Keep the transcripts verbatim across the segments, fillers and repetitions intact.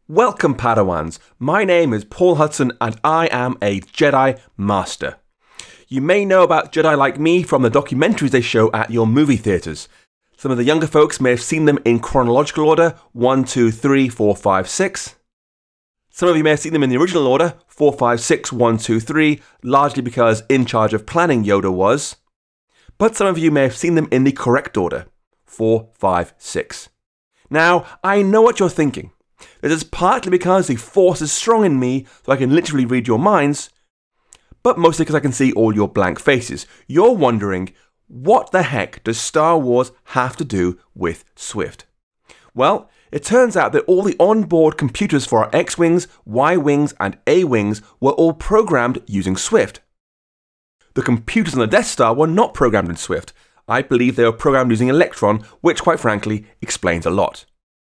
Welcome, Padawans. My name is Paul Hudson and I am a Jedi Master. You may know about Jedi like me from the documentaries they show at your movie theatres. Some of the younger folks may have seen them in chronological order, one, two, three, four, five, six. Some of you may have seen them in the original order, four, five, six, one, two, three, largely because in charge of planning Yoda was. But some of you may have seen them in the correct order, four, five, six. Now, I know what you're thinking. This is partly because the Force is strong in me, so I can literally read your minds, but mostly because I can see all your blank faces. You're wondering, what the heck does Star Wars have to do with Swift? Well, it turns out that all the onboard computers for our X-Wings, Y-Wings, and A-Wings were all programmed using Swift. The computers on the Death Star were not programmed in Swift. I believe they were programmed using Electron, which, quite frankly, explains a lot.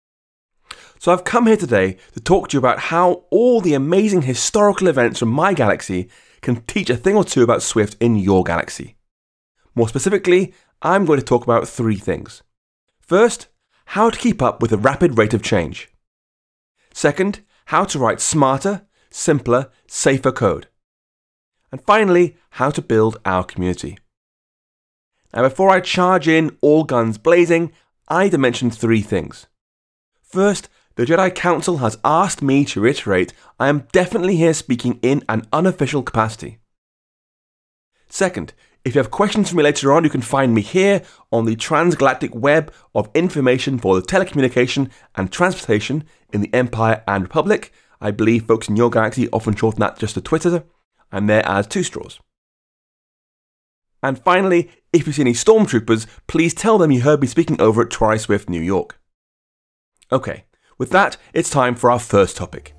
So I've come here today to talk to you about how all the amazing historical events from my galaxy can teach a thing or two about Swift in your galaxy. More specifically, I'm going to talk about three things. First, how to keep up with the rapid rate of change. Second, how to write smarter, simpler, safer code. And finally, how to build our community. Now, before I charge in all guns blazing, I need to mention three things. First, the Jedi Council has asked me to reiterate I am definitely here speaking in an unofficial capacity. Second, if you have questions for me later on, you can find me here on the transgalactic web of information for the telecommunication and transportation in the Empire and Republic. I believe folks in your galaxy often shorten that just to Twitter. I'm there as Two Straws. And finally, if you see any stormtroopers, please tell them you heard me speaking over at Tri-Swift New York. Okay. With that, it's time for our first topic.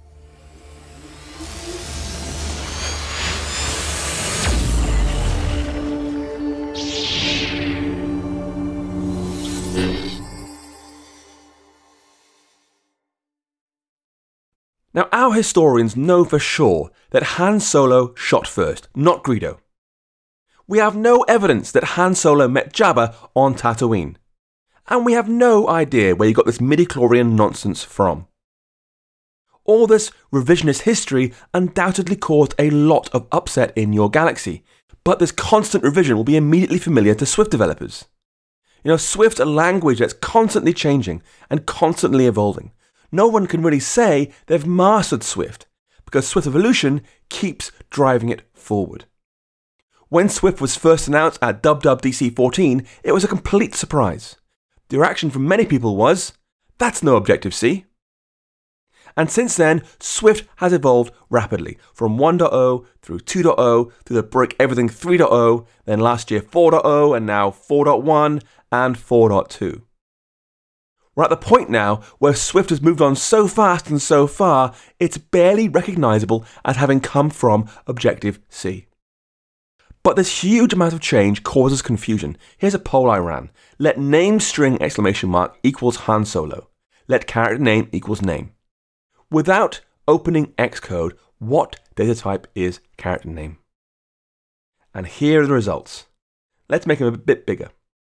Now, our historians know for sure that Han Solo shot first, not Greedo. We have no evidence that Han Solo met Jabba on Tatooine. And we have no idea where you got this midi-chlorian nonsense from. All this revisionist history undoubtedly caused a lot of upset in your galaxy, but this constant revision will be immediately familiar to Swift developers. You know, Swift's a language that's constantly changing and constantly evolving. No one can really say they've mastered Swift, because Swift evolution keeps driving it forward. When Swift was first announced at W W D C fourteen, it was a complete surprise. The reaction from many people was, that's no Objective-C. And since then, Swift has evolved rapidly, from one point oh through two point oh, through the break everything three point oh, then last year four point oh, and now four point one and four point two. We're at the point now where Swift has moved on so fast and so far, it's barely recognisable as having come from Objective-C. But this huge amount of change causes confusion. Here's a poll I ran. Let name string exclamation mark equals Han Solo. Let character name equals name. Without opening Xcode, what data type is character name? And here are the results. Let's make them a bit bigger.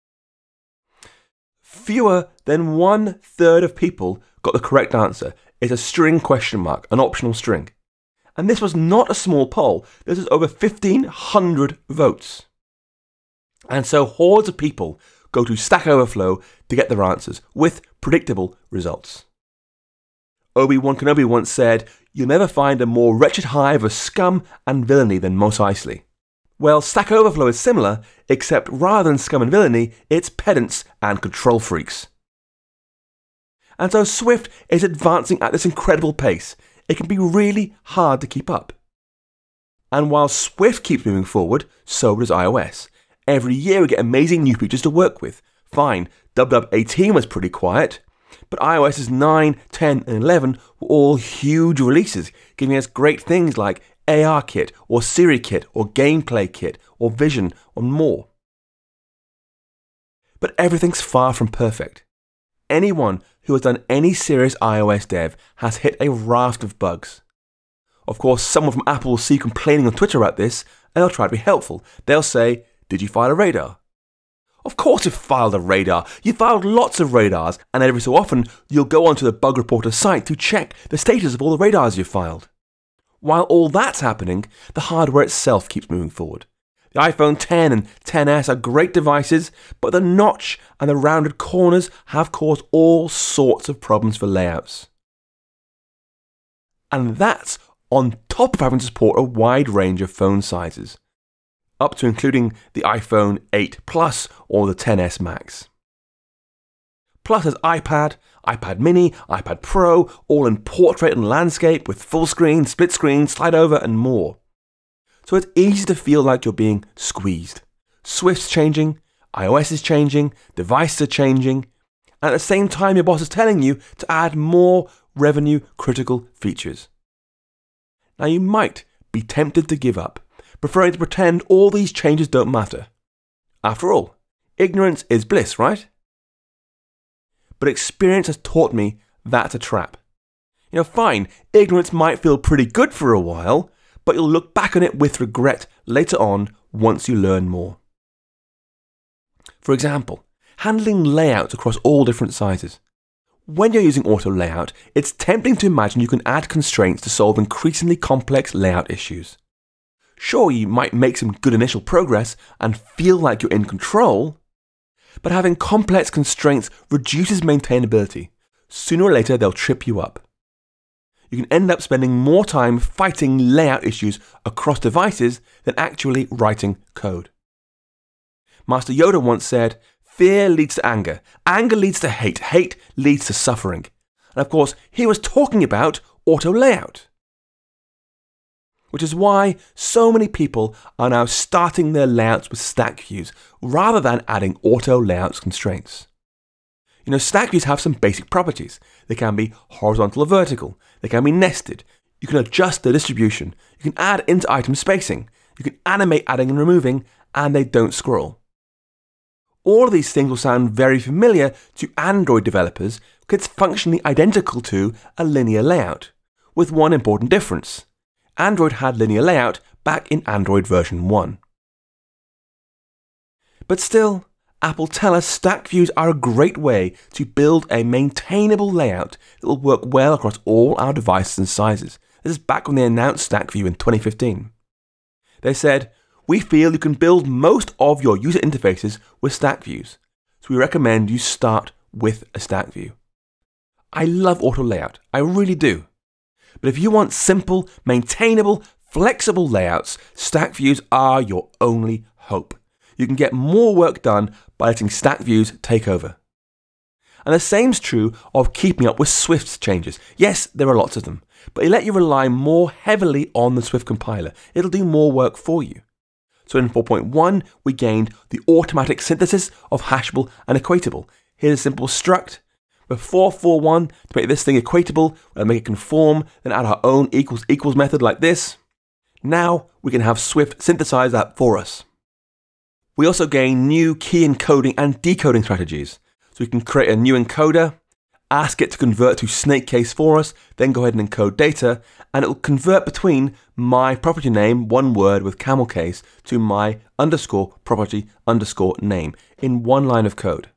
Fewer than one third of people got the correct answer. It's a string question mark, an optional string. And this was not a small poll. This is over fifteen hundred votes. And so hordes of people go to Stack Overflow to get their answers, with predictable results. Obi-Wan Kenobi once said, "You'll never find a more wretched hive of scum and villainy than Mos Eisley." Well, Stack Overflow is similar, except rather than scum and villainy, it's pedants and control freaks. And so Swift is advancing at this incredible pace. It can be really hard to keep up. And while Swift keeps moving forward, so does iOS. Every year we get amazing new features to work with. Fine, W W eighteen was pretty quiet, but iOS's nine, ten and eleven were all huge releases, giving us great things like A R Kit, or Siri Kit, or Gameplay Kit, or Vision, and more. But everything's far from perfect. Anyone who has done any serious iOS dev has hit a raft of bugs. Of course, someone from Apple will see you complaining on Twitter about this, and they'll try to be helpful. They'll say, "Did you file a radar?" Of course you've filed a radar. You've filed lots of radars, and every so often you'll go onto the bug reporter site to check the status of all the radars you've filed. While all that's happening, the hardware itself keeps moving forward. The iPhone ten and ten S are great devices, but the notch and the rounded corners have caused all sorts of problems for layouts. And that's on top of having to support a wide range of phone sizes, up to including the iPhone eight Plus or the ten S Max. Plus there's iPad, iPad mini, iPad Pro, all in portrait and landscape with full screen, split screen, slide over and more. So it's easy to feel like you're being squeezed. Swift's changing, iOS is changing, devices are changing, and at the same time your boss is telling you to add more revenue critical features. Now you might be tempted to give up, preferring to pretend all these changes don't matter. After all, ignorance is bliss, right? But experience has taught me that's a trap. You know, fine, ignorance might feel pretty good for a while, but you'll look back on it with regret later on once you learn more. For example, handling layouts across all different sizes. When you're using auto layout, it's tempting to imagine you can add constraints to solve increasingly complex layout issues. Sure, you might make some good initial progress and feel like you're in control, but having complex constraints reduces maintainability. Sooner or later, they'll trip you up. You can end up spending more time fighting layout issues across devices than actually writing code. Master Yoda once said, "Fear leads to anger, anger leads to hate, hate leads to suffering." And of course, he was talking about auto layout. Which is why so many people are now starting their layouts with stack views rather than adding auto layouts constraints. You know, stack views have some basic properties. They can be horizontal or vertical. They can be nested. You can adjust their distribution. You can add inter-item spacing. You can animate adding and removing, and they don't scroll. All of these things will sound very familiar to Android developers because it's functionally identical to a linear layout, with one important difference. Android had linear layout back in Android version one. But still, Apple tell us stack views are a great way to build a maintainable layout that will work well across all our devices and sizes. This is back when they announced stack view in twenty fifteen. They said, "We feel you can build most of your user interfaces with stack views, so we recommend you start with a stack view." I love auto layout, I really do. But if you want simple, maintainable, flexible layouts, stack views are your only hope. You can get more work done by letting stack views take over. And the same's true of keeping up with Swift's changes. Yes, there are lots of them, but they let you rely more heavily on the Swift compiler. It'll do more work for you. So in four point one, we gained the automatic synthesis of hashable and equatable. Here's a simple struct. With four four one, to make this thing equatable, we'll make it conform, then add our own equals equals method like this. Now we can have Swift synthesize that for us. We also gain new key encoding and decoding strategies. So we can create a new encoder, ask it to convert to snake case for us, then go ahead and encode data, and it will convert between my property name, one word with camel case, to my underscore property underscore name in one line of code.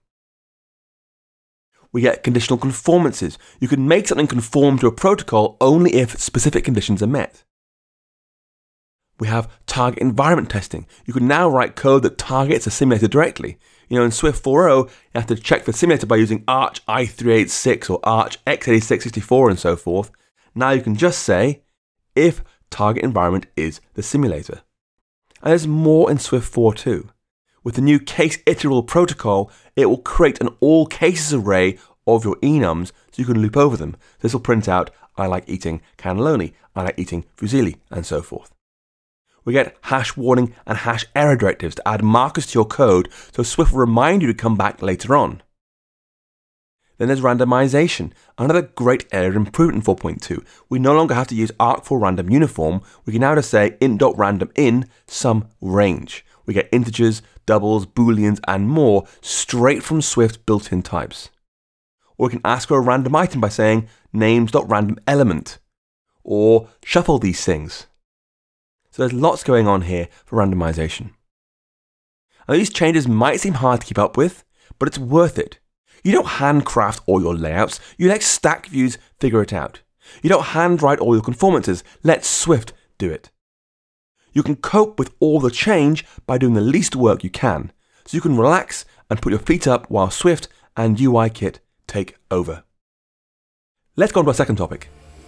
We get conditional conformances. You can make something conform to a protocol only if specific conditions are met. We have target environment testing. You can now write code that targets a simulator directly. You know, in Swift four point oh, you have to check the simulator by using Arch I three eighty-six or Arch x eighty-six sixty-four and so forth. Now you can just say, if target environment is the simulator. And there's more in Swift four point two. With the new case iterable protocol, it will create an all cases array of your enums so you can loop over them. This will print out, I like eating cannelloni, I like eating fusilli, and so forth. We get hash warning and hash error directives to add markers to your code so Swift will remind you to come back later on. Then there's randomization, another great area of improvement in four point two. We no longer have to use arc for random uniform. We can now just say int.random in some range. We get integers, doubles, booleans, and more straight from Swift's built-in types. Or we can ask for a random item by saying names.randomelement, or shuffle these things. So there's lots going on here for randomization. Now these changes might seem hard to keep up with, but it's worth it. You don't handcraft all your layouts, you let Stack Views figure it out. You don't handwrite all your conformances, let Swift do it. You can cope with all the change by doing the least work you can, so you can relax and put your feet up while Swift and U I Kit take over. Let's go on to our second topic.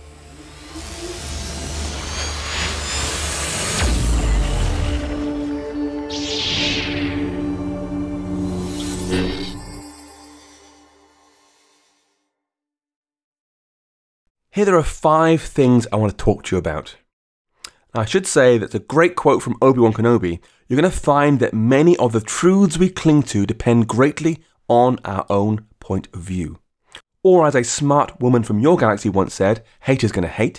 Here there are five things I want to talk to you about. Now, I should say that's a great quote from Obi-Wan Kenobi. You're going to find that many of the truths we cling to depend greatly on our own point of view. Or as a smart woman from your galaxy once said, haters gonna hate.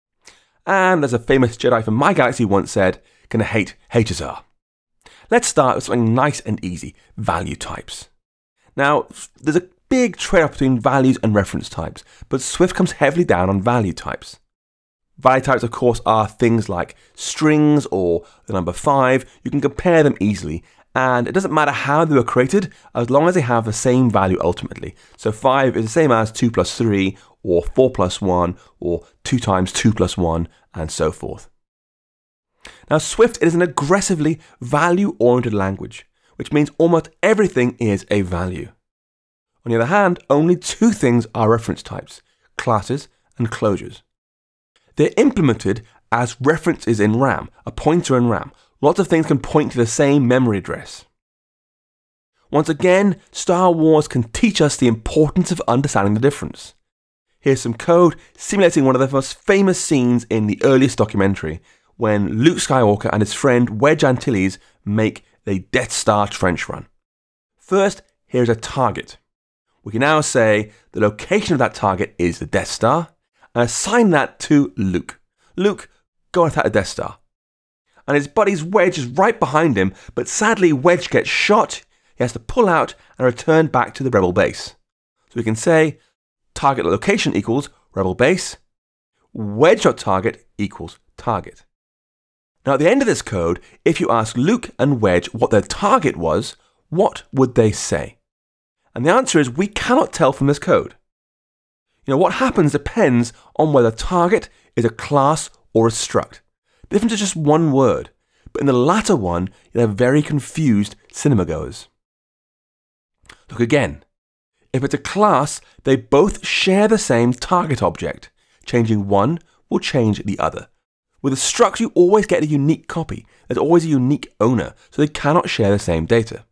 And as a famous Jedi from my galaxy once said, gonna hate haters are. Let's start with something nice and easy, value types. Now, there's a big trade-off between values and reference types, but Swift comes heavily down on value types. Value types, of course, are things like strings or the number five. You can compare them easily, and it doesn't matter how they were created, as long as they have the same value ultimately. So five is the same as two plus three, or four plus one, or two times two plus one, and so forth. Now, Swift is an aggressively value-oriented language, which means almost everything is a value. On the other hand, only two things are reference types, classes and closures. They're implemented as references in RAM, a pointer in RAM. Lots of things can point to the same memory address. Once again, Star Wars can teach us the importance of understanding the difference. Here's some code simulating one of the most famous scenes in the earliest documentary, when Luke Skywalker and his friend Wedge Antilles make a Death Star trench run. First, here's a target. We can now say the location of that target is the Death Star, and assign that to Luke. Luke, go and attack the Death Star. And his buddy's Wedge is right behind him, but sadly Wedge gets shot, he has to pull out and return back to the Rebel base. So we can say target location equals Rebel base, Wedge.target equals target. Now at the end of this code, if you ask Luke and Wedge what their target was, what would they say? And the answer is we cannot tell from this code. You know, what happens depends on whether target is a class or a struct. The difference is just one word, but in the latter one, you'll have very confused cinema goers. Look again. If it's a class, they both share the same target object. Changing one will change the other. With a struct, you always get a unique copy. There's always a unique owner, so they cannot share the same data.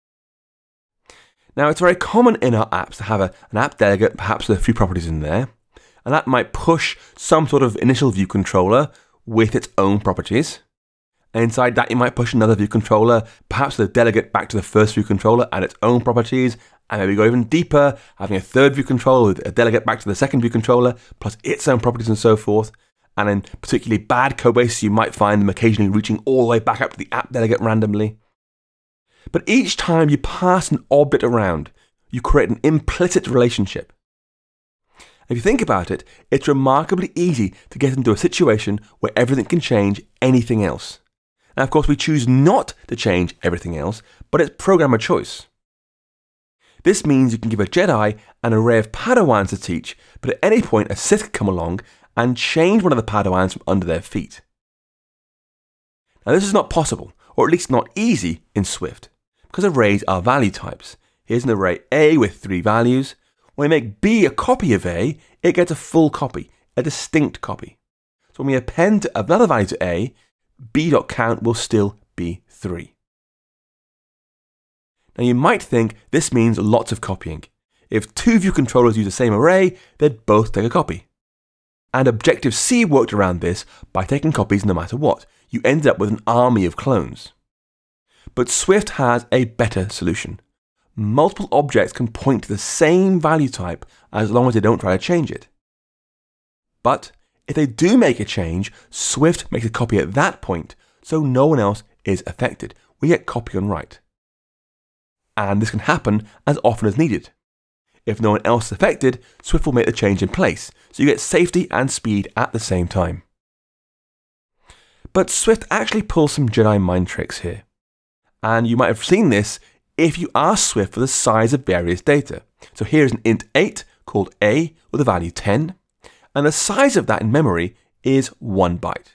Now, it's very common in our apps to have a, an app delegate, perhaps with a few properties in there, and that might push some sort of initial view controller with its own properties. And inside that, you might push another view controller, perhaps the delegate back to the first view controller and its own properties, and maybe go even deeper, having a third view controller with a delegate back to the second view controller, plus its own properties and so forth. And in particularly bad code bases, you might find them occasionally reaching all the way back up to the app delegate randomly. But each time you pass an object around, you create an implicit relationship. If you think about it, it's remarkably easy to get into a situation where everything can change anything else. Now, of course, we choose not to change everything else, but it's programmer choice. This means you can give a Jedi an array of Padawans to teach, but at any point a Sith can come along and change one of the Padawans from under their feet. Now, this is not possible, or at least not easy in Swift, because arrays are value types. Here's an array A with three values. When we make B a copy of A, it gets a full copy, a distinct copy. So when we append another value to A, B.count will still be three. Now you might think this means lots of copying. If two view controllers use the same array, they'd both take a copy. And Objective-C worked around this by taking copies no matter what. You ended up with an army of clones. But Swift has a better solution. Multiple objects can point to the same value type as long as they don't try to change it. But if they do make a change, Swift makes a copy at that point, so no one else is affected. We get copy on write. And this can happen as often as needed. If no one else is affected, Swift will make the change in place, so you get safety and speed at the same time. But Swift actually pulls some Jedi mind tricks here. And you might have seen this if you ask Swift for the size of various data. So here's an int eight called a with a value ten, and the size of that in memory is one byte.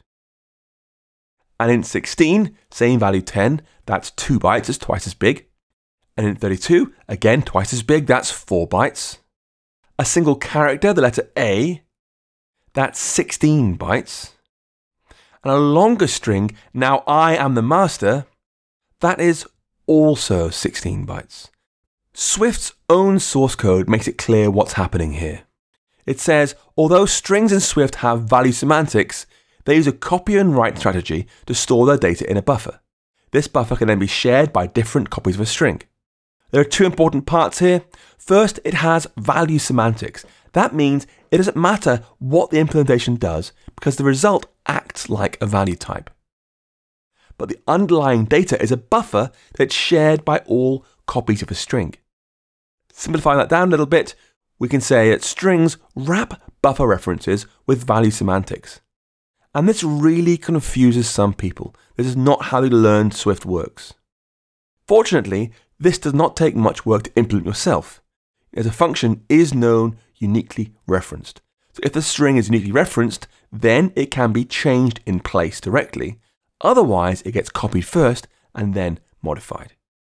And int sixteen, same value ten, that's two bytes, it's twice as big. And int thirty-two, again twice as big, that's four bytes. A single character, the letter A, that's sixteen bytes. And a longer string, now I am the master, that is also sixteen bytes. Swift's own source code makes it clear what's happening here. It says, although strings in Swift have value semantics, they use a copy and write strategy to store their data in a buffer. This buffer can then be shared by different copies of a string. There are two important parts here. First, it has value semantics. That means it doesn't matter what the implementation does because the result acts like a value type. But the underlying data is a buffer that's shared by all copies of a string. Simplifying that down a little bit, we can say that strings wrap buffer references with value semantics. And this really confuses some people. This is not how they learn Swift works. Fortunately, this does not take much work to implement yourself, as a function is known uniquely referenced. So if the string is uniquely referenced, then it can be changed in place directly. Otherwise, it gets copied first and then modified.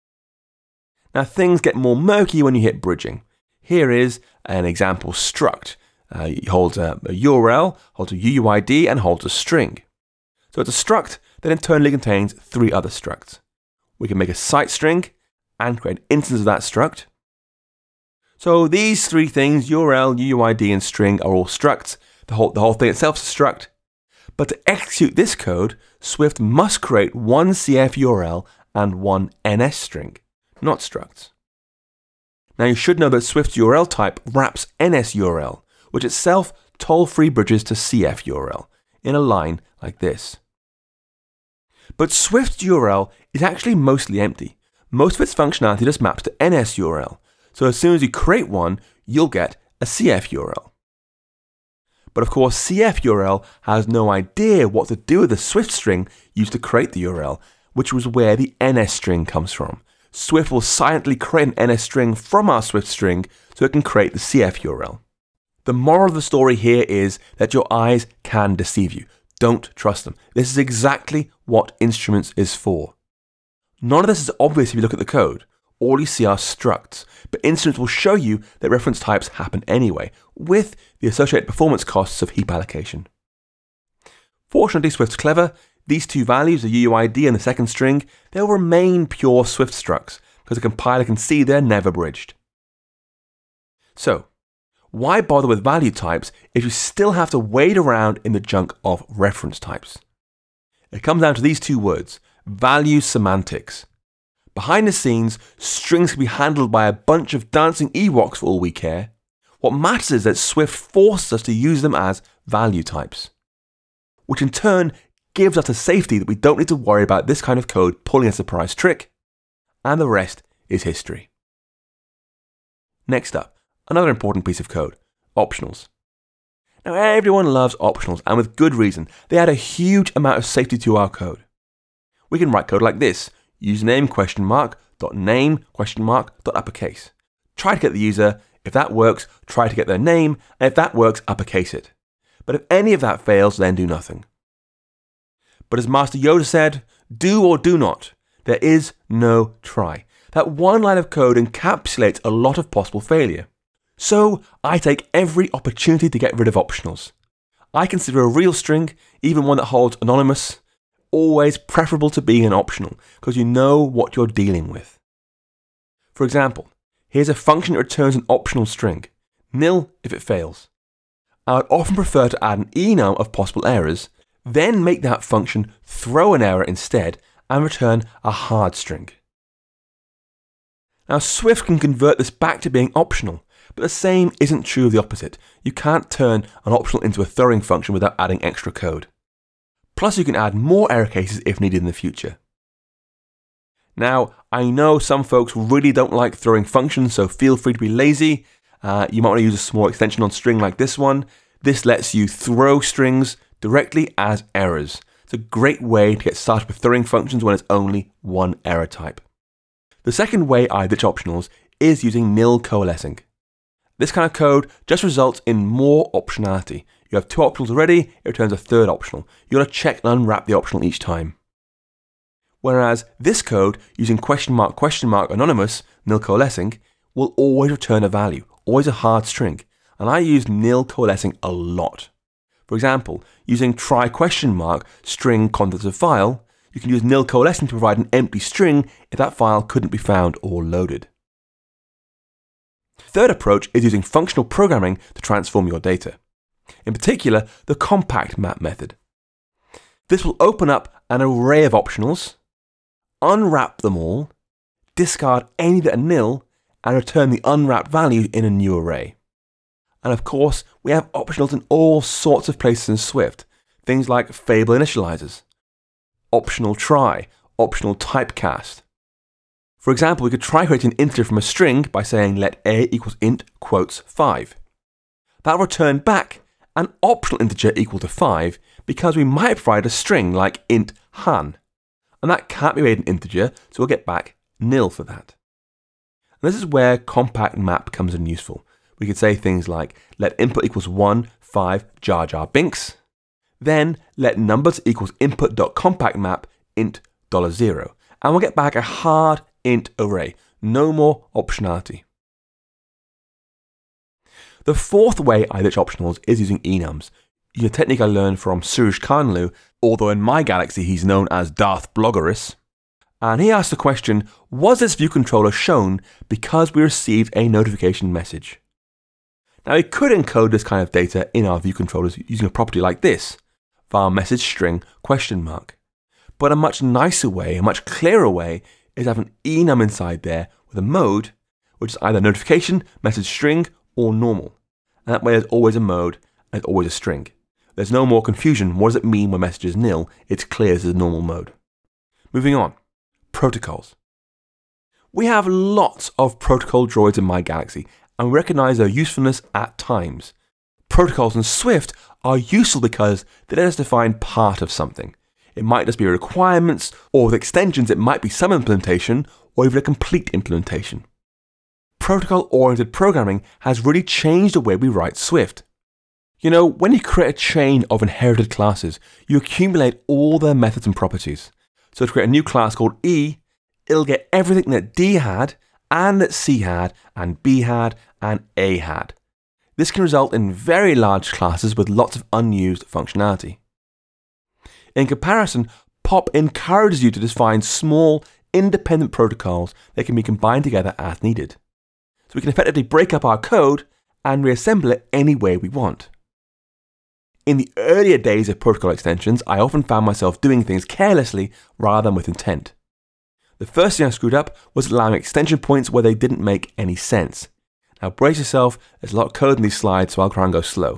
Now things get more murky when you hit bridging. Here is an example struct. Uh, it holds a, a U R L, holds a U U I D, and holds a string. So it's a struct that internally contains three other structs. We can make a site string and create an instance of that struct. So these three things, U R L, U U I D, and string, are all structs. The whole, the whole thing itself is a struct. But to execute this code, Swift must create one C F U R L and one N S string, not structs. Now you should know that Swift's U R L type wraps N S U R L, which itself toll-free bridges to C F U R L, in a line like this. But Swift's U R L is actually mostly empty. Most of its functionality just maps to N S U R L, so as soon as you create one, you'll get a C F U R L. But of course, C F U R L has no idea what to do with the Swift string used to create the U R L, which was where the N S string comes from. Swift will silently create an N S string from our Swift string so it can create the C F U R L. The moral of the story here is that your eyes can deceive you. Don't trust them. This is exactly what instruments is for. None of this is obvious if you look at the code. All you see are structs, but instruments will show you that reference types happen anyway, with the associated performance costs of heap allocation. Fortunately, Swift's clever. These two values, the U U I D and the second string, they'll remain pure Swift structs, because the compiler can see they're never bridged. So, why bother with value types if you still have to wade around in the junk of reference types? It comes down to these two words, value semantics. Behind the scenes, strings can be handled by a bunch of dancing Ewoks for all we care. What matters is that Swift forces us to use them as value types, which in turn gives us a safety that we don't need to worry about this kind of code pulling a surprise trick, and the rest is history. Next up, another important piece of code, optionals. Now everyone loves optionals, and with good reason. They add a huge amount of safety to our code. We can write code like this, username question mark, dot name question mark, dot uppercase. Try to get the user, if that works, try to get their name, and if that works, uppercase it. But if any of that fails, then do nothing. But as Master Yoda said, do or do not. There is no try. That one line of code encapsulates a lot of possible failure. So I take every opportunity to get rid of optionals. I consider a real string, even one that holds anonymous, always preferable to being an optional, because you know what you're dealing with. For example, here's a function that returns an optional string, nil if it fails. I would often prefer to add an enum of possible errors, then make that function throw an error instead and return a hard string. Now Swift can convert this back to being optional, but the same isn't true of the opposite. You can't turn an optional into a throwing function without adding extra code. Plus you can add more error cases if needed in the future. Now, I know some folks really don't like throwing functions, so feel free to be lazy. Uh, you might want to use a small extension on string like this one. This lets you throw strings directly as errors. So It's a great way to get started with throwing functions when it's only one error type. The second way I ditch optionals is using nil coalescing. This kind of code just results in more optionality. You have two optionals already, it returns a third optional. You want to check and unwrap the optional each time. Whereas this code, using question mark question mark anonymous, nil coalescing, will always return a value, always a hard string. And I use nil coalescing a lot. For example, using try question mark string contents of file, you can use nil coalescing to provide an empty string if that file couldn't be found or loaded. Third approach is using functional programming to transform your data. In particular, the compact map method. This will open up an array of optionals, unwrap them all, discard any that are nil, and return the unwrapped value in a new array. And of course, we have optionals in all sorts of places in Swift. Things like fable initializers, optional try, optional typecast. For example, we could try creating an integer from a string by saying let a equals int quotes five. That will return back an optional integer equal to five because we might provide a string like int han. And that can't be made an integer, so we'll get back nil for that. And this is where compact map comes in useful. We could say things like let input equals one, five, jar jar binks. Then let numbers equals input.compactmap int dollar zero. And we'll get back a hard int array. No more optionality. The fourth way I ditch optionals is using enums, using a technique I learned from Suresh Kanlu, although in my galaxy he's known as Darth Bloggerus. And he asked the question, was this view controller shown because we received a notification message? Now we could encode this kind of data in our view controllers using a property like this, var message string question mark. But a much nicer way, a much clearer way, is to have an enum inside there with a mode, which is either notification, message string, or normal. And that way there's always a mode and it's always a string. There's no more confusion. What does it mean when message is nil? It's clear as a normal mode. Moving on, protocols. We have lots of protocol droids in my galaxy, and we recognize their usefulness at times. Protocols in Swift are useful because they let us define part of something. It might just be requirements, or with extensions it might be some implementation, or even a complete implementation. Protocol-oriented programming has really changed the way we write Swift. You know, when you create a chain of inherited classes, you accumulate all their methods and properties. So to create a new class called E, it'll get everything that D had, and that C had, and B had, and A had. This can result in very large classes with lots of unused functionality. In comparison, Pop encourages you to define small, independent protocols that can be combined together as needed. So we can effectively break up our code and reassemble it any way we want. In the earlier days of protocol extensions, I often found myself doing things carelessly rather than with intent. The first thing I screwed up was allowing extension points where they didn't make any sense. Now brace yourself, there's a lot of code in these slides, so I'll try and go slow.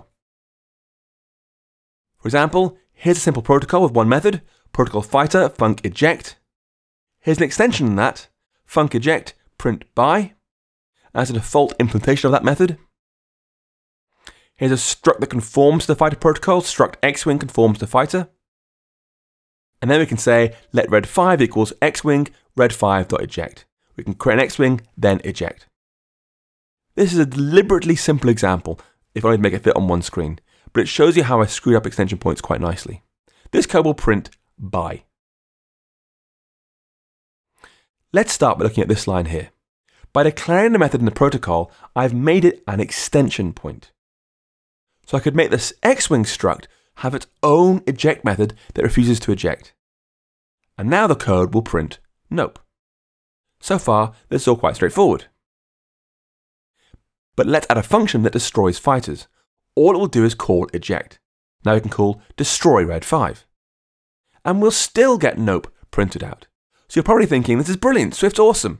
For example, here's a simple protocol with one method, protocol fighter func eject. Here's an extension in that, func eject print by, as a default implementation of that method. Here's a struct that conforms to the fighter protocol, struct xwing conforms to fighter. And then we can say let red five equals xwing red five.eject. We can create an xwing, then eject. This is a deliberately simple example, if only to make it fit on one screen, but it shows you how I screwed up extension points quite nicely. This code will print by. Let's start by looking at this line here. By declaring the method in the protocol, I've made it an extension point. So I could make this xwing struct have its own eject method that refuses to eject. And now the code will print nope. So far, this is all quite straightforward. But let's add a function that destroys fighters. All it will do is call eject. Now we can call destroy red five. And we'll still get nope printed out. So you're probably thinking, this is brilliant, Swift's awesome.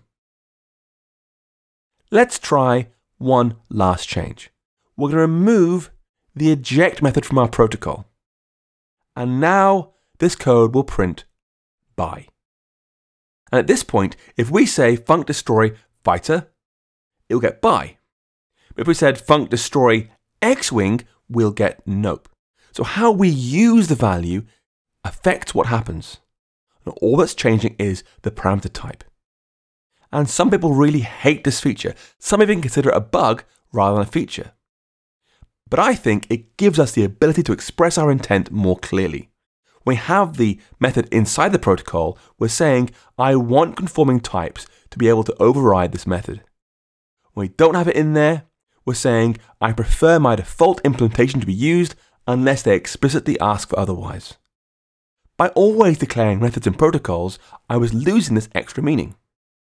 Let's try one last change. We're going to remove the eject method from our protocol. And now this code will print by. And at this point, if we say func destroy fighter, it will get by. But if we said func destroy xwing, we'll get nope. So how we use the value affects what happens. And all that's changing is the parameter type. And some people really hate this feature. Some even consider it a bug rather than a feature. But I think it gives us the ability to express our intent more clearly. When we have the method inside the protocol, we're saying, I want conforming types to be able to override this method. When we don't have it in there, we're saying, I prefer my default implementation to be used unless they explicitly ask for otherwise. By always declaring methods and protocols, I was losing this extra meaning.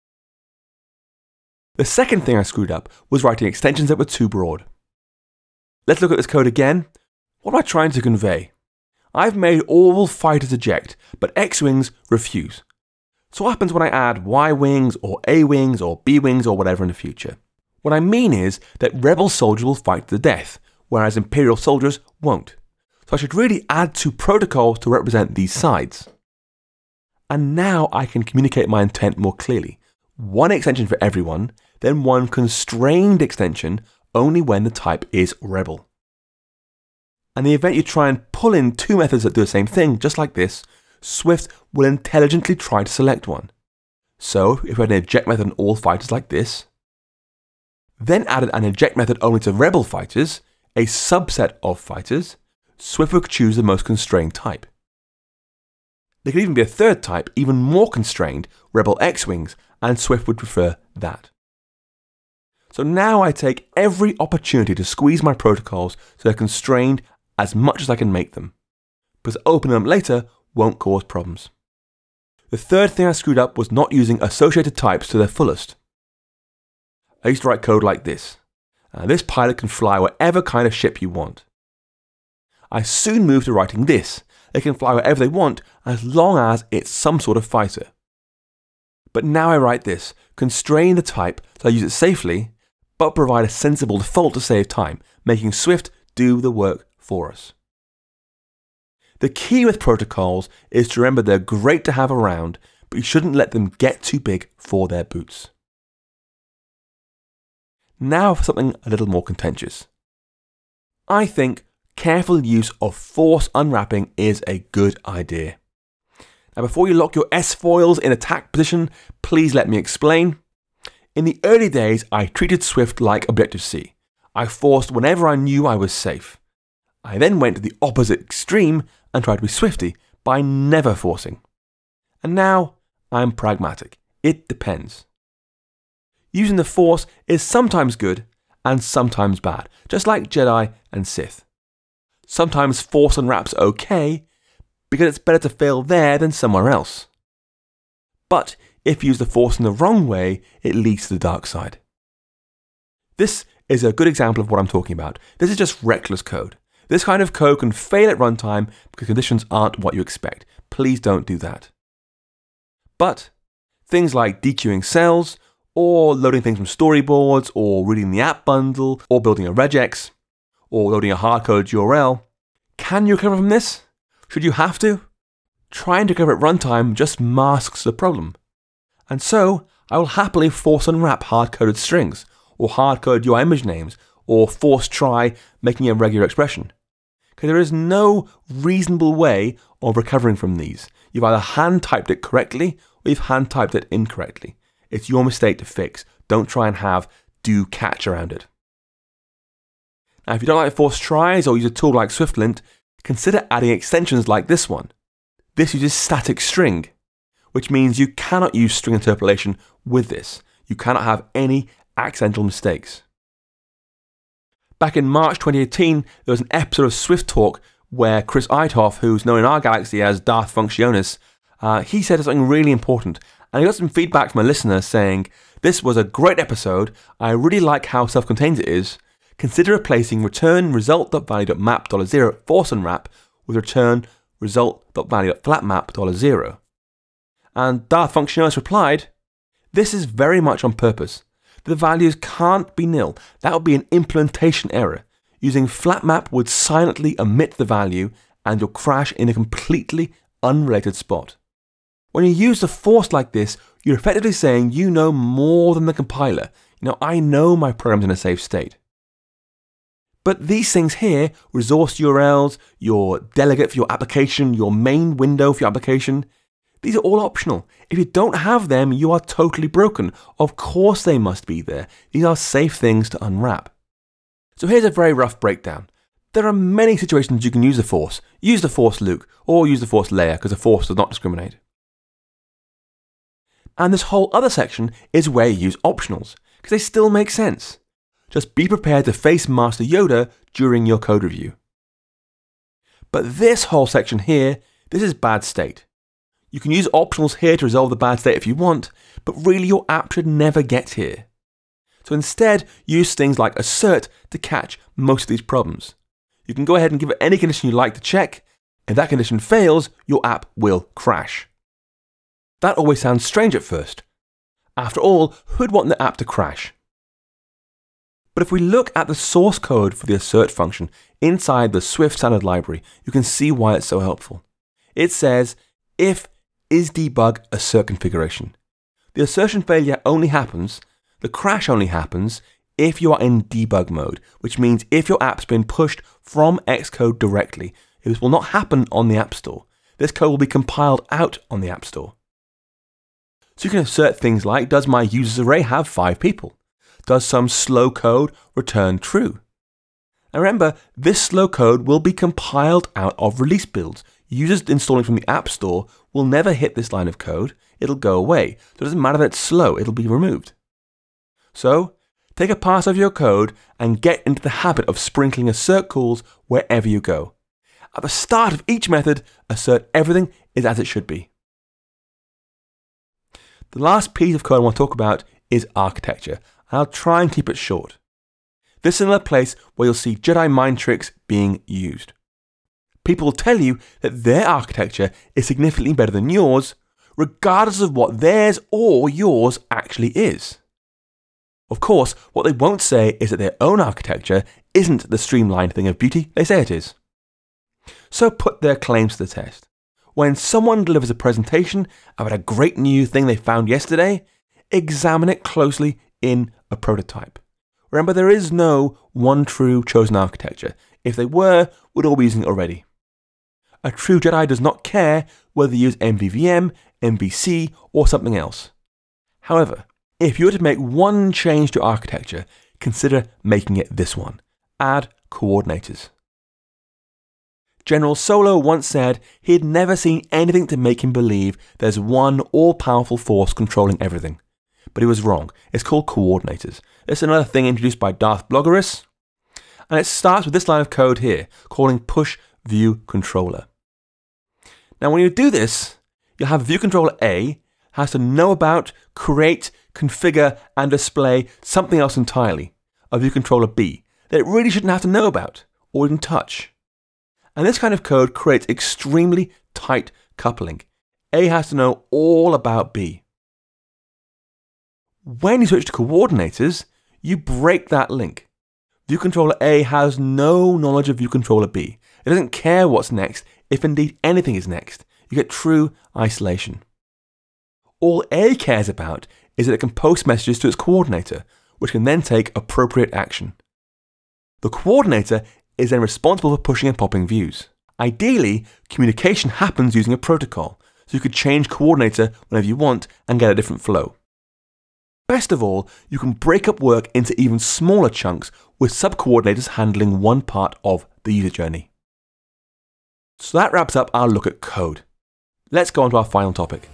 The second thing I screwed up was writing extensions that were too broad. Let's look at this code again. What am I trying to convey? I've made all fighters eject, but X-wings refuse. So what happens when I add Y-wings or A-wings or B-wings or whatever in the future? What I mean is that rebel soldiers will fight to the death, whereas Imperial soldiers won't. So I should really add two protocols to represent these sides. And now I can communicate my intent more clearly. One extension for everyone, then one constrained extension only when the type is rebel. And in the event you try and pull in two methods that do the same thing, just like this, Swift will intelligently try to select one. So if we had an eject method on all fighters like this, then added an eject method only to rebel fighters, a subset of fighters, Swift would choose the most constrained type. There could even be a third type, even more constrained, rebel X-wings, and Swift would prefer that. So now I take every opportunity to squeeze my protocols so they're constrained as much as I can make them, because opening them later won't cause problems. The third thing I screwed up was not using associated types to their fullest. I used to write code like this. Uh, this pilot can fly whatever kind of ship you want. I soon moved to writing this. They can fly wherever they want as long as it's some sort of fighter. But now I write this, constrain the type so I use it safely, but provide a sensible default to save time, making Swift do the work for us. The key with protocols is to remember they're great to have around, but you shouldn't let them get too big for their boots. Now for something a little more contentious. I think careful use of force unwrapping is a good idea. Now before you lock your S-foils in attack position, please let me explain. In the early days, I treated Swift like Objective-C. I forced whenever I knew I was safe. I then went to the opposite extreme and tried to be Swifty by never forcing. And now I'm pragmatic. It depends. Using the Force is sometimes good and sometimes bad, just like Jedi and Sith. Sometimes Force unwrap's okay because it's better to fail there than somewhere else. But if you use the Force in the wrong way, it leads to the dark side. This is a good example of what I'm talking about. This is just reckless code. This kind of code can fail at runtime because conditions aren't what you expect. Please don't do that. But things like dequeuing cells, or loading things from storyboards, or reading the app bundle, or building a regex, or loading a hard-coded U R L, can you recover from this? Should you have to? Trying to recover at runtime just masks the problem. And so, I will happily force unwrap hard-coded strings, or hard-coded U I image names, or force try making a regular expression. Because there is no reasonable way of recovering from these. You've either hand-typed it correctly, or you've hand-typed it incorrectly. It's your mistake to fix. Don't try and have do catch around it. Now, if you don't like force tries or use a tool like SwiftLint, consider adding extensions like this one. This uses static string, which means you cannot use string interpolation with this. You cannot have any accidental mistakes. Back in March twenty eighteen, there was an episode of Swift Talk where Chris Eidhoff, who's known in our galaxy as Darth Functionis, uh, he said something really important. And I got some feedback from a listener saying, this was a great episode, I really like how self-contained it is. Consider replacing return result.value.map $zero force unwrap with return result.value.flatmap $zero. And Darth Functionis replied, this is very much on purpose. The values can't be nil. That would be an implementation error. Using flatmap would silently omit the value and you'll crash in a completely unrelated spot. When you use the force like this, you're effectively saying you know more than the compiler. You know, I know my program's in a safe state. But these things here, resource U R Ls, your delegate for your application, your main window for your application, these are all optional. If you don't have them, you are totally broken. Of course they must be there. These are safe things to unwrap. So here's a very rough breakdown. There are many situations you can use the force. Use the force loop, or use the force layer, because the force does not discriminate. And this whole other section is where you use optionals, because they still make sense. Just be prepared to face Master Yoda during your code review. But this whole section here, this is bad state. You can use optionals here to resolve the bad state if you want, but really your app should never get here. So instead, use things like assert to catch most of these problems. You can go ahead and give it any condition you like to check. If that condition fails, your app will crash. That always sounds strange at first. After all, who'd want the app to crash? But if we look at the source code for the assert function inside the Swift standard library, you can see why it's so helpful. It says, if isDebug assert configuration. The assertion failure only happens, the crash only happens, if you are in debug mode, which means if your app's been pushed from Xcode directly. This will not happen on the App Store. This code will be compiled out on the App Store. So you can assert things like, does my users array have five people? Does some slow code return true? And remember, this slow code will be compiled out of release builds. Users installing from the App Store will never hit this line of code. It'll go away. So it doesn't matter that it's slow, it'll be removed. So, take a pass of your code and get into the habit of sprinkling assert calls wherever you go. At the start of each method, assert everything is as it should be. The last piece of code I want to talk about is architecture. I'll try and keep it short. This is another place where you'll see Jedi mind tricks being used. People will tell you that their architecture is significantly better than yours, regardless of what theirs or yours actually is. Of course, what they won't say is that their own architecture isn't the streamlined thing of beauty they say it is. So put their claims to the test. When someone delivers a presentation about a great new thing they found yesterday, examine it closely in a prototype. Remember, there is no one true chosen architecture. If they were, we'd all be using it already. A true Jedi does not care whether you use M V V M, M V C, or something else. However, if you were to make one change to architecture, consider making it this one. Add coordinators. General Solo once said he had never seen anything to make him believe there's one all-powerful force controlling everything. But he was wrong. It's called coordinators. It's another thing introduced by Darth Bloggerus. And it starts with this line of code here, calling push view controller. Now when you do this, you'll have view controller A has to know about, create, configure, and display something else entirely, a view controller B, that it really shouldn't have to know about, or even touch. And this kind of code creates extremely tight coupling. A has to know all about B. When you switch to coordinators, you break that link. View controller A has no knowledge of view controller B. It doesn't care what's next, if indeed anything is next. You get true isolation. All A cares about is that it can post messages to its coordinator, which can then take appropriate action. The coordinator is then responsible for pushing and popping views. Ideally, communication happens using a protocol, so you could change coordinator whenever you want and get a different flow. Best of all, you can break up work into even smaller chunks with sub-coordinators handling one part of the user journey. So that wraps up our look at code. Let's go on to our final topic.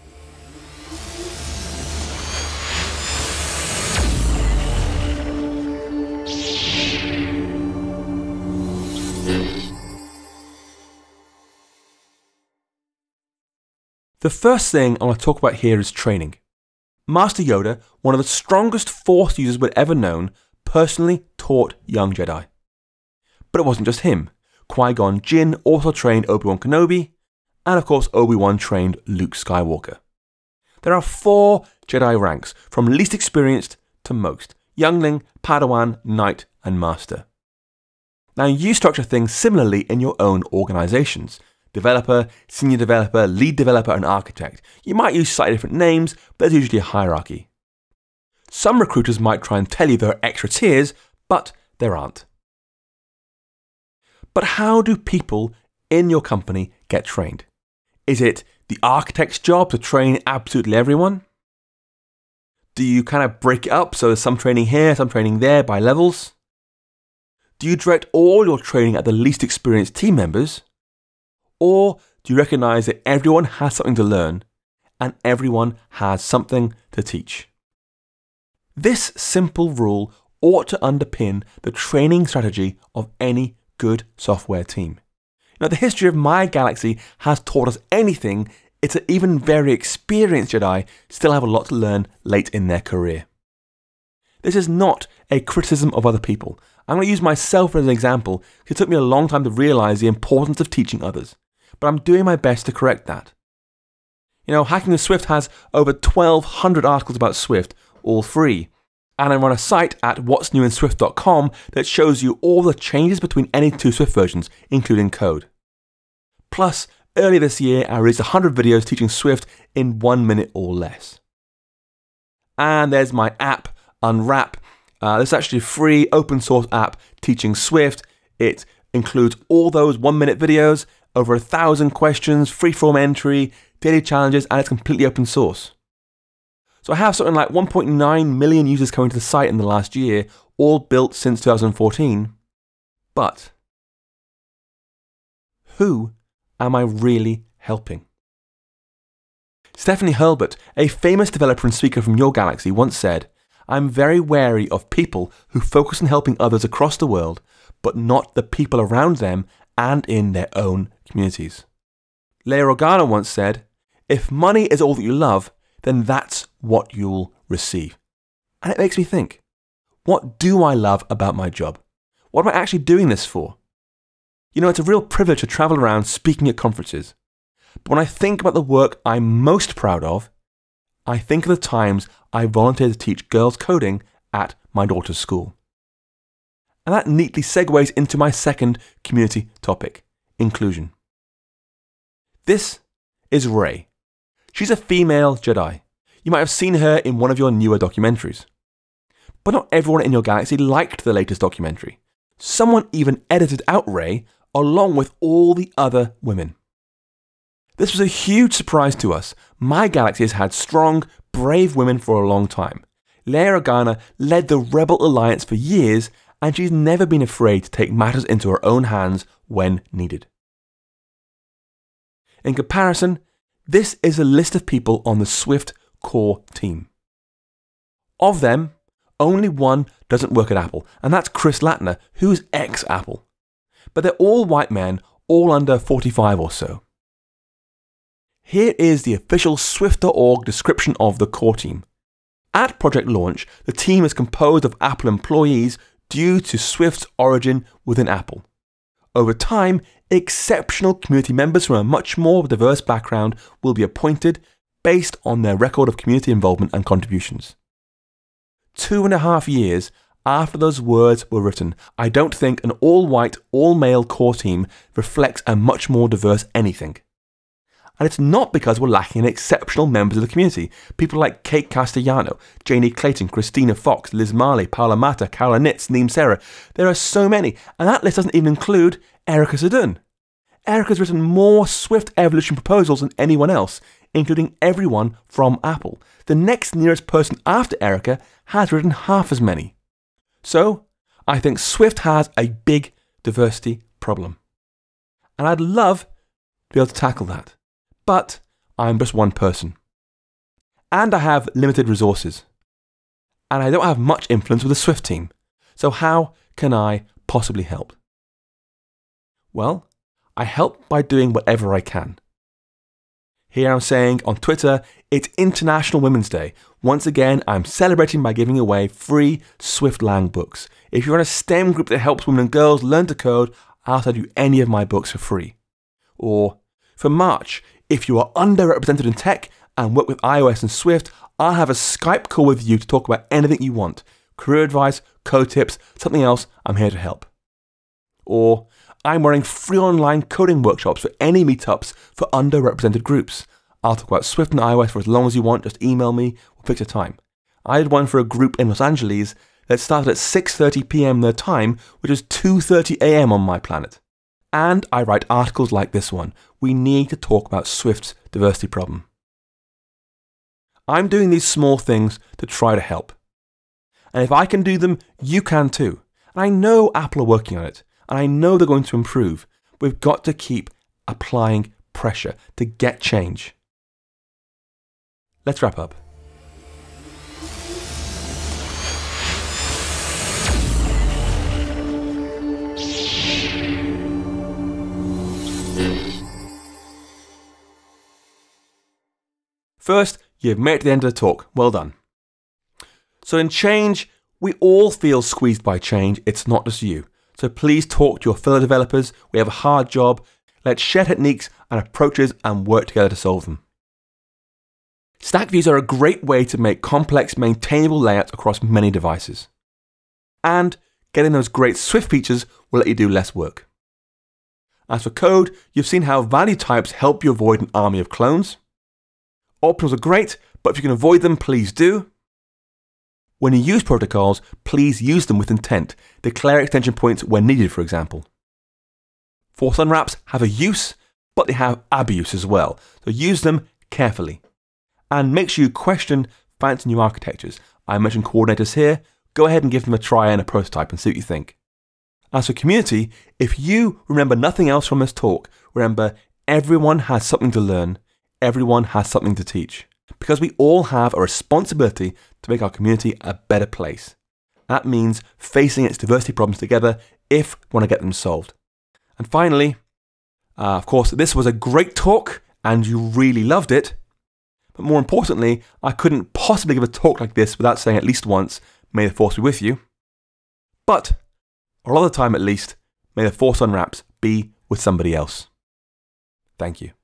The first thing I want to talk about here is training. Master Yoda, one of the strongest Force users we'd ever known, personally taught young Jedi. But it wasn't just him. Qui-Gon Jinn also trained Obi-Wan Kenobi, and of course Obi-Wan trained Luke Skywalker. There are four Jedi ranks, from least experienced to most: Youngling, Padawan, Knight, and Master. Now you structure things similarly in your own organizations. Developer, senior developer, lead developer, and architect. You might use slightly different names, but there's usually a hierarchy. Some recruiters might try and tell you there are extra tiers, but there aren't. But how do people in your company get trained? Is it the architect's job to train absolutely everyone? Do you kind of break it up so there's some training here, some training there by levels? Do you direct all your training at the least experienced team members? Or do you recognize that everyone has something to learn and everyone has something to teach? This simple rule ought to underpin the training strategy of any good software team. Now, the history of my galaxy has taught us anything, it's that even very experienced Jedi still have a lot to learn late in their career. This is not a criticism of other people. I'm going to use myself as an example because it took me a long time to realize the importance of teaching others, but I'm doing my best to correct that. You know, Hacking with Swift has over twelve hundred articles about Swift, all free, and I run a site at what's new in swift dot com that shows you all the changes between any two Swift versions, including code. Plus, earlier this year, I released one hundred videos teaching Swift in one minute or less. And there's my app, Unwrap. Uh, this is actually a free open source app teaching Swift. It includes all those one minute videos, over a thousand questions, freeform entry, daily challenges, and it's completely open source. So I have something like one point nine million users coming to the site in the last year, all built since two thousand fourteen. But who am I really helping? Stephanie Hurlbut, a famous developer and speaker from your galaxy, once said, "I'm very wary of people who focus on helping others across the world, but not the people around them and in their own communities." Leia Organa once said, "If money is all that you love, then that's what you'll receive." And it makes me think, what do I love about my job? What am I actually doing this for? You know, it's a real privilege to travel around speaking at conferences. But when I think about the work I'm most proud of, I think of the times I volunteered to teach girls coding at my daughter's school. And that neatly segues into my second community topic, inclusion. This is Rey. She's a female Jedi. You might have seen her in one of your newer documentaries. But not everyone in your galaxy liked the latest documentary. Someone even edited out Rey along with all the other women. This was a huge surprise to us. My galaxy has had strong, brave women for a long time. Leia Organa led the Rebel Alliance for years, and she's never been afraid to take matters into her own hands when needed. In comparison, this is a list of people on the Swift core team. Of them, only one doesn't work at Apple, and that's Chris Latner, who's ex-Apple. But they're all white men, all under forty-five or so. Here is the official Swift dot org description of the core team. At project launch, the team is composed of Apple employees due to Swift's origin within Apple. Over time, exceptional community members from a much more diverse background will be appointed based on their record of community involvement and contributions. Two and a half years after those words were written, I don't think an all-white, all-male core team reflects a much more diverse anything. And it's not because we're lacking in exceptional members of the community. People like Kate Castellano, Janie Clayton, Christina Fox, Liz Marley, Paula Mata, Carla Nitz, Neem Serra. There are so many, and that list doesn't even include Erica Sadun. Erica's written more Swift evolution proposals than anyone else, including everyone from Apple. The next nearest person after Erica has written half as many. So, I think Swift has a big diversity problem. And I'd love to be able to tackle that. But I'm just one person. And I have limited resources. And I don't have much influence with the Swift team. So how can I possibly help? Well, I help by doing whatever I can. Here I'm saying on Twitter, it's International Women's Day. Once again, I'm celebrating by giving away free SwiftLang books. If you're in a STEM group that helps women and girls learn to code, I'll send you any of my books for free. Or for March, if you are underrepresented in tech and work with iOS and Swift, I'll have a Skype call with you to talk about anything you want. Career advice, code tips, something else, I'm here to help. Or I'm running free online coding workshops for any meetups for underrepresented groups. I'll talk about Swift and iOS for as long as you want, just email me or pick a time. I did one for a group in Los Angeles that started at six thirty p m their time, which is two thirty a m on my planet. And I write articles like this one. We need to talk about Swift's diversity problem. I'm doing these small things to try to help. And if I can do them, you can too. And I know Apple are working on it, and I know they're going to improve. We've got to keep applying pressure to get change. Let's wrap up. First, you've made it to the end of the talk. Well done. So in change, we all feel squeezed by change. It's not just you. So please talk to your fellow developers. We have a hard job. Let's share techniques and approaches and work together to solve them. Stack views are a great way to make complex, maintainable layouts across many devices. And getting those great Swift features will let you do less work. As for code, you've seen how value types help you avoid an army of clones. Optionals are great, but if you can avoid them, please do. When you use protocols, please use them with intent. Declare extension points when needed, for example. Force unwraps have a use, but they have abuse as well, so use them carefully. And make sure you question fancy new architectures. I mentioned coordinators here. Go ahead and give them a try and a prototype and see what you think. As for community, if you remember nothing else from this talk, remember everyone has something to learn. Everyone has something to teach, because we all have a responsibility to make our community a better place. That means facing its diversity problems together if we want to get them solved. And finally, uh, of course, this was a great talk and you really loved it. But more importantly, I couldn't possibly give a talk like this without saying at least once, may the force be with you. But, a lot of the time at least, may the force unwraps be with somebody else. Thank you.